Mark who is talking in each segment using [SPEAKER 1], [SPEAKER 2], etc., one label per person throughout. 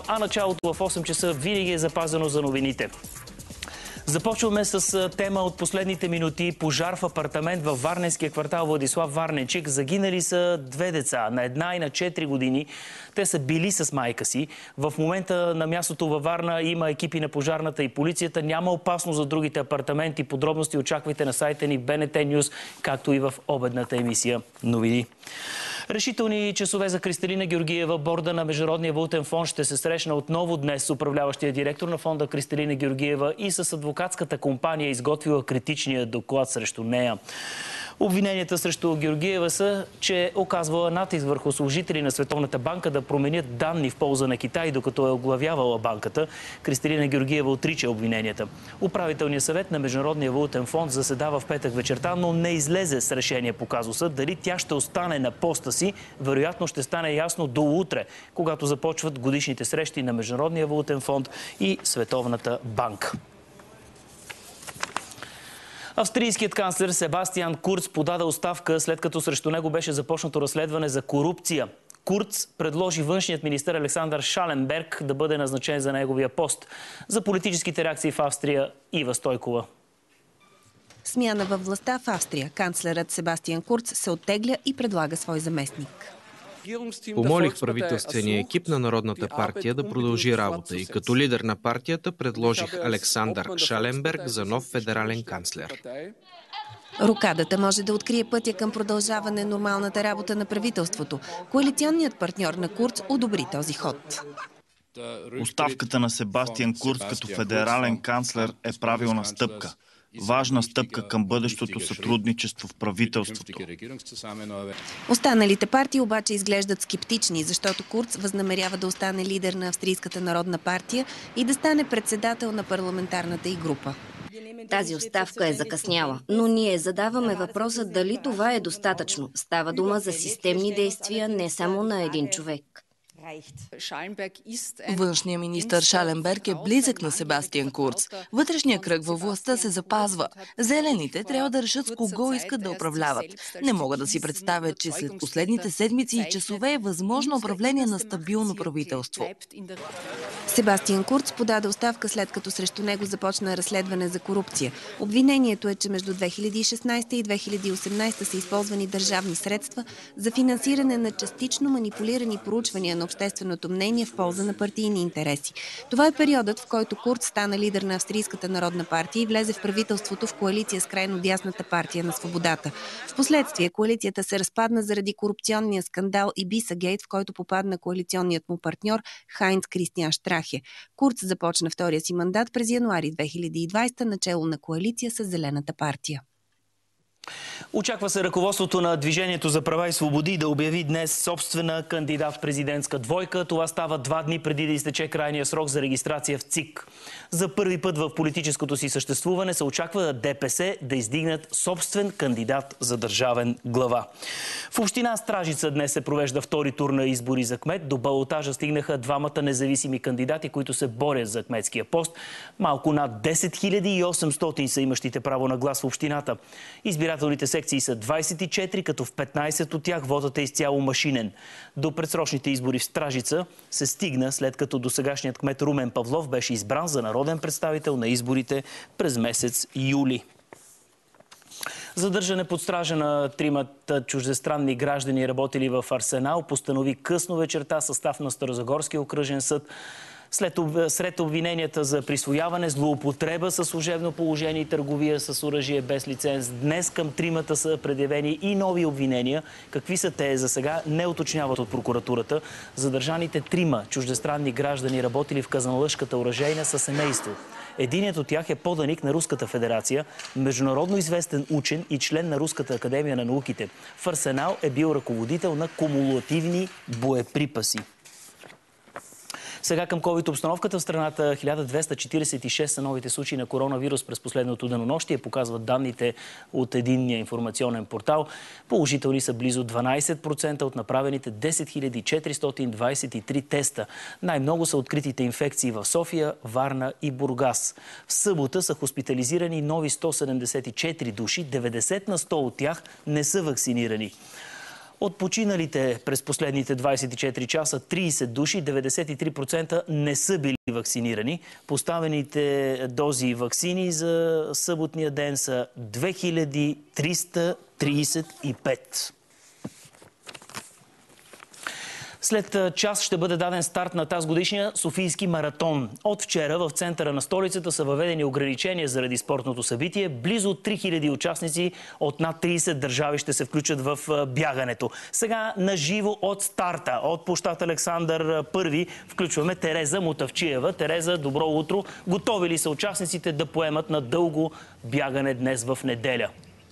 [SPEAKER 1] а началото в 8 часа винаги е запазено за новините. Започваме с тема от последните минути. Пожар в апартамент във варненския квартал Владислав Варненчик. Загинали са две деца, на 1 и на 4 години. Те са били с майка си. В момента на мястото във Варна има екипи на пожарната и полицията. Няма опасност за другите апартаменти. Подробности очаквайте на сайта ни BNT News, както и в обедната емисия новини. Решителни часове за Кристалина Георгиева. Борда на Международния валутен фонд ще се срещна отново днес с управляващия директор на фонда Кристалина Георгиева и с адвокатската компания, изготвила критичния доклад срещу нея. Обвиненията срещу Георгиева са, че оказвала натиск върху служители на Световната банка да променят данни в полза на Китай, докато е оглавявала банката. Кристалина Георгиева отрича обвиненията. Управителният съвет на Международния валутен фонд заседава в петък вечерта, но не излезе с решение по казуса. Дали тя ще остане на поста си, вероятно ще стане ясно до утре, когато започват годишните срещи на Международния валутен фонд и Световната банка. Австрийският канцлер Себастиан Курц подаде оставка, след като срещу него беше започнато разследване за корупция. Курц предложи външният министър Александър Шаленберг да бъде назначен за неговия пост. За политическите реакции в Австрия Ива Стойкова.
[SPEAKER 2] Смяна във властта в Австрия. Канцлерът Себастиан Курц се оттегля и предлага свой заместник.
[SPEAKER 3] Помолих правителствения екип на Народната партия да продължи работа и като лидер на партията предложих Александър Шаленберг за нов федерален канцлер.
[SPEAKER 2] Рокадата може да открие пътя към продължаване нормалната работа на правителството. Коалиционният партньор на Курц одобри този ход.
[SPEAKER 4] Оставката на Себастиан Курц като федерален канцлер е правилна стъпка. Важна стъпка към бъдещото сътрудничество в правителството.
[SPEAKER 2] Останалите партии обаче изглеждат скептични, защото Курц възнамерява да остане лидер на Австрийската народна партия и да стане председател на парламентарната й група.
[SPEAKER 5] Тази оставка е закъсняла, но ние задаваме въпроса дали това е достатъчно. Става дума за системни действия, не само на един човек.
[SPEAKER 6] Външният министър Шаленберг е близък на Себастиан Курц. Вътрешният кръг във властта се запазва. Зелените трябва да решат с кого искат да управляват. Не мога да си представя, че след последните седмици и часове е възможно управление на стабилно правителство.
[SPEAKER 2] Себастиан Курц подаде оставка, след като срещу него започна разследване за корупция. Обвинението е, че между 2016 и 2018 са използвани държавни средства за финансиране на частично манипулирани проучвания на общественото мнение в полза на партийни интереси. Това е периодът, в който Курц стана лидер на Австрийската народна партия и влезе в правителството в коалиция с крайно дясната партия на свободата. Впоследствие коалицията се разпадна заради корупционния скандал Ибисагейт, в който попадна коалиционният му партньор Хайнц Кристиан Штрахе. Курц започна втория си мандат през януари 2020 начело на коалиция с Зелената партия.
[SPEAKER 1] Очаква се ръководството на Движението за права и свободи да обяви днес собствена кандидат-президентска двойка. Това става 2 дни преди да изтече крайния срок за регистрация в ЦИК. За първи път в политическото си съществуване се очаква ДПС да издигнат собствен кандидат за държавен глава. В община Стражица днес се провежда втори тур на избори за кмет. До балотажа стигнаха 2 независими кандидати, които се борят за кметския пост. Малко над 10 800 са имащите право на глас в общината. Избирателните секции са 24, като в 15 от тях вотът е изцяло машинен. До предсрочните избори в Стражица се стигна, след като досегашният кмет Румен Павлов беше избран за народен представител на изборите през месец юли. Задържане под стража на 3 чуждестранни граждани, работили в Арсенал, постанови късно вечерта състав на Старозагорския окръжен съд. Сред обвиненията за присвояване, злоупотреба със служебно положение и търговия с оръжие без лиценз. Днес към 3 са предявени и нови обвинения. Какви са те, за сега не уточняват от прокуратурата. Задържаните 3 чуждестранни граждани, работили в казанлъшката оръжейна, са семейство. Единият от тях е поданик на Руската федерация, международно известен учен и член на Руската академия на науките. В Арсенал е бил ръководител на кумулативни боеприпаси. Сега към ковид обстановката в страната. 1246 са новите случаи на коронавирус през последното денонощие, показват данните от единния информационен портал. Положителни са близо 12% от направените 10 423 теста. Най-много са откритите инфекции в София, Варна и Бургас. В събота са хоспитализирани нови 174 души, 90 на 100 от тях не са вакцинирани. От починалите през последните 24 часа 30 души, 93% не са били вакцинирани. Поставените дози вакцини за съботния ден са 2335. След час ще бъде даден старт на тази годишния Софийски маратон. От вчера в центъра на столицата са въведени ограничения заради спортното събитие. Близо 3000 участници от над 30 държави ще се включат в бягането. Сега на живо от старта, от площад Александър I, включваме Тереза Мутавчиева. Тереза, добро утро. Готови ли са участниците да поемат на дълго бягане днес в неделя?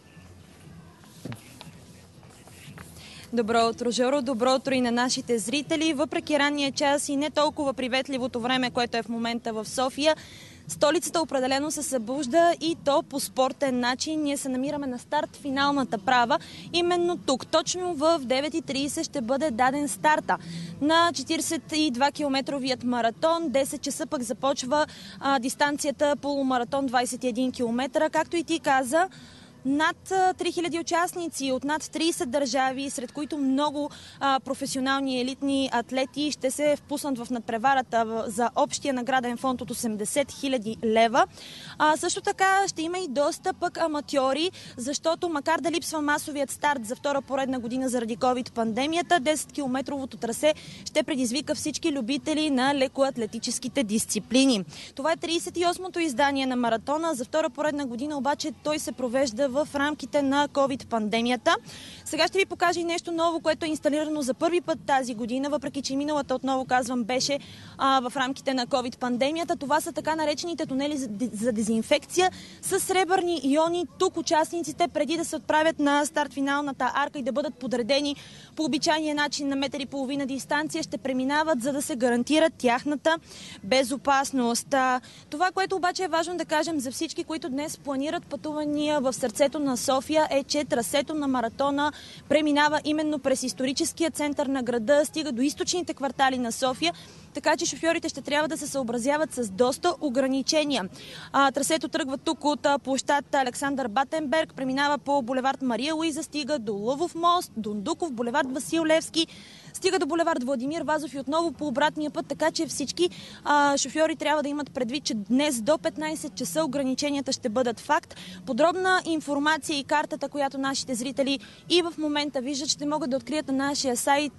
[SPEAKER 7] Добро утро, Жоро. Добро утро и на нашите зрители. Въпреки ранния час и не толкова приветливото време, което е в момента в София, столицата определено се събужда и то по спортен начин. Ние се намираме на старт финалната права. Именно тук, точно в 9:30 ще бъде даден старта на 42-километровият маратон. 10 часа пък започва дистанцията полумаратон 21 км. Както и ти каза, над 3000 участници от над 30 държави, сред които много професионални елитни атлети ще се впуснат в надпреварата за общия награден фонд от 80 000 лева. Също така ще има и доста пък аматьори, защото макар да липсва масовият старт за втора поредна година заради COVID-пандемията, 10-километровото трасе ще предизвика всички любители на лекоатлетическите дисциплини. Това е 38-то издание на маратона. За втора поредна година обаче той се провежда в рамките на COVID-пандемията. Сега ще ви покажа и нещо ново, което е инсталирано за първи път тази година, въпреки че миналата, отново казвам, беше в рамките на COVID-пандемията. Това са така наречените тунели за дезинфекция с сребърни иони. Тук участниците, преди да се отправят на старт-финалната арка и да бъдат подредени по обичайния начин на 1,5 метра дистанция, ще преминават, за да се гарантира тяхната безопасност. Това, което обаче е важно да кажем за всички, които днес планират пътувания в сърцето на София, е, че трасето на маратона преминава именно през историческия център на града, стига до източните квартали на София, така че шофьорите ще трябва да се съобразяват с доста ограничения. Трасето тръгва тук от площад Александър Батенберг, преминава по булевард Мария Луиза, стига до Лъвов мост, Дондуков, булевард Васил Левски, стига до булевард Владимир Вазов и отново по обратния път, така че всички шофьори трябва да имат предвид, че днес до 15 часа ограниченията ще бъдат факт. Подробна информация и картата, която нашите зрители и в момента виждат, ще могат да открият на нашия сайт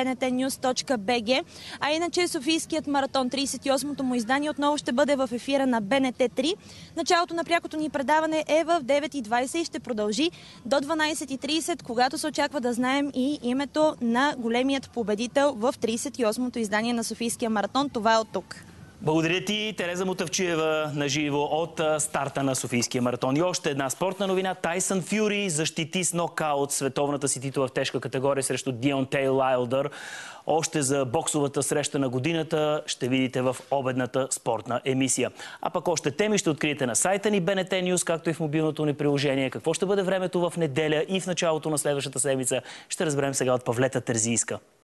[SPEAKER 7] bntnews.bg. А иначе Софийският маратон, 38-то му издание, отново ще бъде в ефира на БНТ 3. Началото на прякото ни предаване е в 9:20 и ще продължи до 12:30, когато се очаква да знаем и името на големият победител в 38-то издание на Софийския маратон. Това е от тук.
[SPEAKER 1] Благодаря ти, Тереза Мутавчиева, на живо от старта на Софийския маратон. И още една спортна новина. Тайсън Фюри защити с нокаут световната си титла в тежка категория срещу Дионтей Уайлдър. Още за боксовата среща на годината ще видите в обедната спортна емисия. А пък още теми ще откриете на сайта ни BNT News, както и в мобилното ни приложение. Какво ще бъде времето в неделя и в началото на следващата седмица, ще разберем сега от Павлета Терзийска.